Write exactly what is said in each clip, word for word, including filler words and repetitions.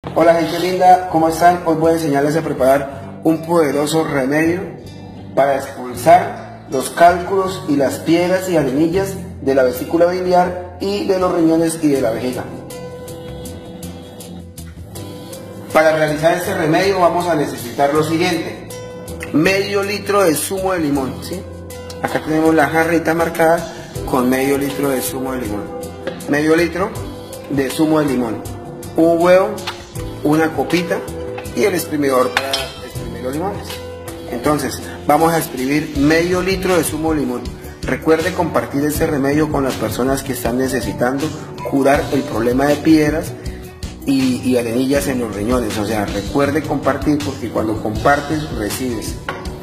Hola gente linda, ¿cómo están? Hoy voy a enseñarles a preparar un poderoso remedio para expulsar los cálculos y las piedras y arenillas de la vesícula biliar y de los riñones y de la vejiga. Para realizar este remedio vamos a necesitar lo siguiente: medio litro de zumo de limón, ¿sí? Acá tenemos la jarrita marcada con medio litro de zumo de limón. Medio litro de zumo de limón, un huevo, una copita y el exprimidor para exprimir los limones. Entonces vamos a exprimir medio litro de zumo de limón. Recuerde compartir este remedio con las personas que están necesitando curar el problema de piedras y, y arenillas en los riñones. O sea, recuerde compartir, porque cuando compartes recibes.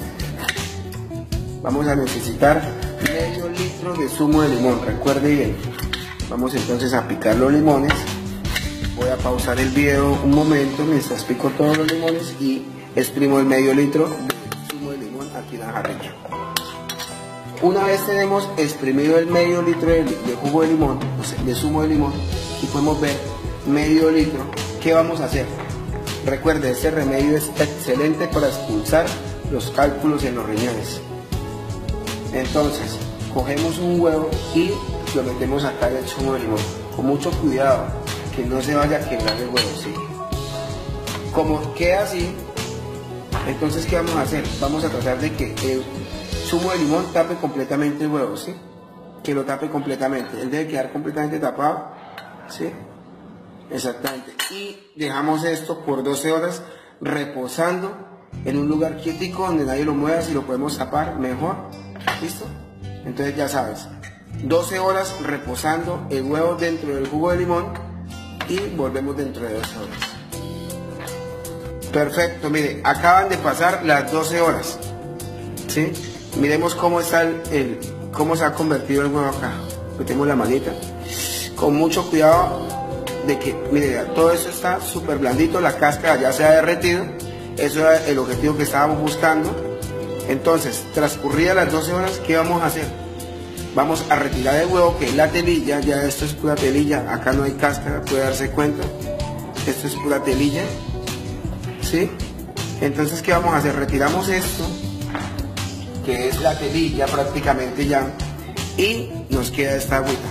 Vamos a necesitar medio litro de zumo de limón, recuerde bien. Vamos entonces a picar los limones. Voy a pausar el video un momento mientras pico todos los limones y exprimo el medio litro de zumo de limón aquí en la jarrilla. Una vez tenemos exprimido el medio litro de, de jugo de limón, o sea, de zumo de limón, y podemos ver medio litro, ¿qué vamos a hacer? Recuerde, este remedio es excelente para expulsar los cálculos en los riñones. Entonces, cogemos un huevo y lo metemos acá en el zumo de limón, con mucho cuidado, que no se vaya a quebrar el huevo, ¿sí? Como queda así, entonces ¿qué vamos a hacer? Vamos a tratar de que el zumo de limón tape completamente el huevo, ¿sí? Que lo tape completamente, él debe quedar completamente tapado, ¿sí? Exactamente. Y dejamos esto por doce horas reposando en un lugar quietico donde nadie lo mueva. Si lo podemos tapar, mejor. ¿Listo? Entonces ya sabes, doce horas reposando el huevo dentro del jugo de limón y volvemos dentro de doce horas. Perfecto, mire, acaban de pasar las doce horas, ¿sí? Miremos cómo está el, el cómo se ha convertido el huevo acá. Metemos la manita con mucho cuidado de que, mire, todo esto está súper blandito, la cáscara ya se ha derretido. Eso era el objetivo que estábamos buscando. Entonces, transcurridas las doce horas, ¿qué vamos a hacer? Vamos a retirar el huevo, que es la telilla. Ya esto es pura telilla, acá no hay cáscara, puede darse cuenta. Esto es pura telilla, ¿sí? Entonces, ¿qué vamos a hacer? Retiramos esto, que es la telilla prácticamente ya, y nos queda esta agüita.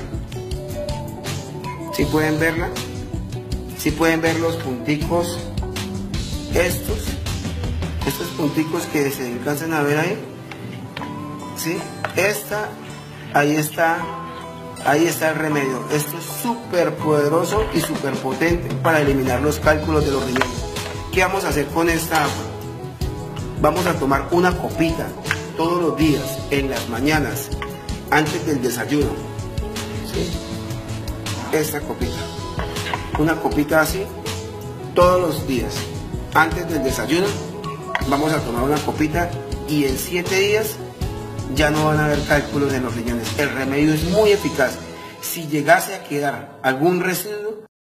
¿Sí pueden verla? ¿Sí pueden ver los punticos estos? Estos punticos que se alcanzan a ver ahí, ¿sí? Esta, ahí está, ahí está el remedio. Esto es súper poderoso y súper potente para eliminar los cálculos de los riñones. ¿Qué vamos a hacer con esta agua? Vamos a tomar una copita todos los días, en las mañanas, antes del desayuno, ¿sí? Esta copita, una copita así, todos los días, antes del desayuno. Vamos a tomar una copita y en siete días ya no van a haber cálculos en los riñones. El remedio es muy eficaz. Si llegase a quedar algún residuo,